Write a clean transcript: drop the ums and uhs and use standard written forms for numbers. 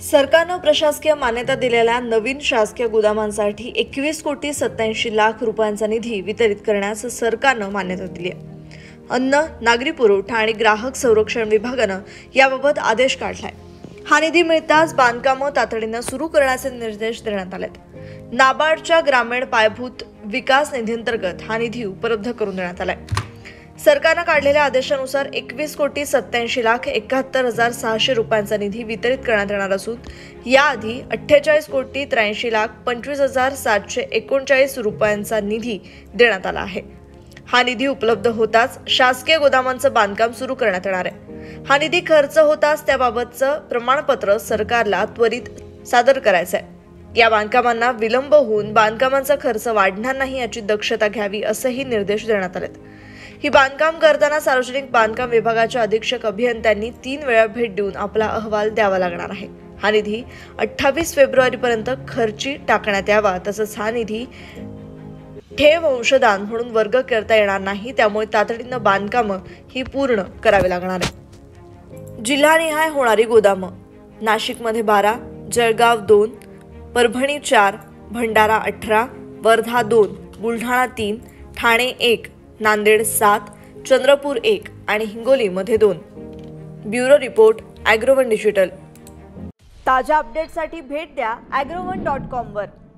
सरकारनं प्रशासकीय मान्यता दिलेल्या नवीन शासकीय गोदामांसाठी 21,87,00,000 रुपयांचा निधी वितरित करण्यास सरकारनं मान्यता दिली आहे। अन्न, नागरी पुरवठा आणि ग्राहक संरक्षण विभागानं याबाबत आदेश काढलाय। हा निधी मिळताच बांधकामं तातडीनं सुरू करण्याचे निर्देश देण्यात आलेत। नाबार्डच्या ग्रामीण पायाभूत विकास निधीअंतर्गत हा निधी उपलब्ध करून देण्यात आलाय। सरकारनं काढलेल्या आदेशानुसार 21,87,71,600 रुपयांचा निधी वितरित करण्यात येणार असून याआधी 48,23,25,739 रुपयांचा निधी देण्यात आला आहे। हा निधी उपलब्ध होताच शासकीय गोदामांचं बांधकाम सुरू करण्यात येणार आहे। हा निधी खर्च होताच त्याबाबतचं प्रमाणपत्र सरकारला त्वरित सादर करायचं आहे। या बांधकामांना विलंब होऊन बांधकामांचा खर्च वाढणार नाही याची दक्षता घ्यावी असेही निर्देश देण्यात आलेत। ही बांधकाम करताना सार्वजनिक बांधकाम विभागाच्या अधीक्षक अभियंत्यांनी 3 वेळा भेट देऊन आपला अहवाल द्यावा लागणार आहे। हा निधी 28 फेब्रुवारीपर्यंत खर्ची टाकण्यात यावा। तसंच हा निधी ठेव अंशदान म्हणून वर्ग करता येणार नाही, त्यामुळे तातडीनं बांधकामं ही पूर्ण करावी लागणार आहे। जिल्हानिहाय होणारी गोदामं: नाशिकमध्ये 12, जळगाव 2, परभणी 4, भंडारा 18, वर्धा 2, बुलढाणा 3, ठाणे 1, नांदेड 7, चंद्रपूर 1 आणि हिंगोलीमध्ये 2। Bureau report, Agrowon digital. ताज्या अपडेट्ससाठी भेट द्या agrowon.com वर।